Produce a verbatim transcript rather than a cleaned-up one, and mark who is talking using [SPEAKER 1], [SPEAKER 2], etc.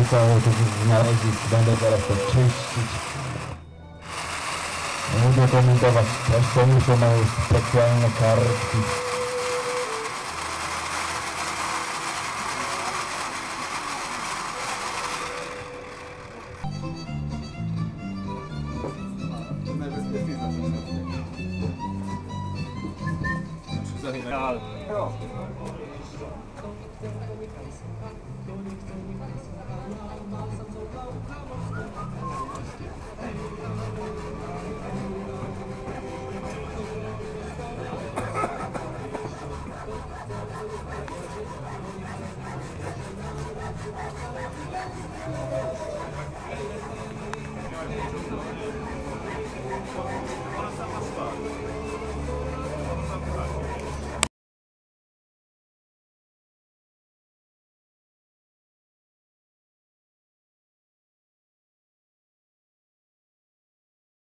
[SPEAKER 1] kilka autobusów znaleźć, będę teraz to czyścić. Nie lubię komentować, też to muszę mają specjalne kartki.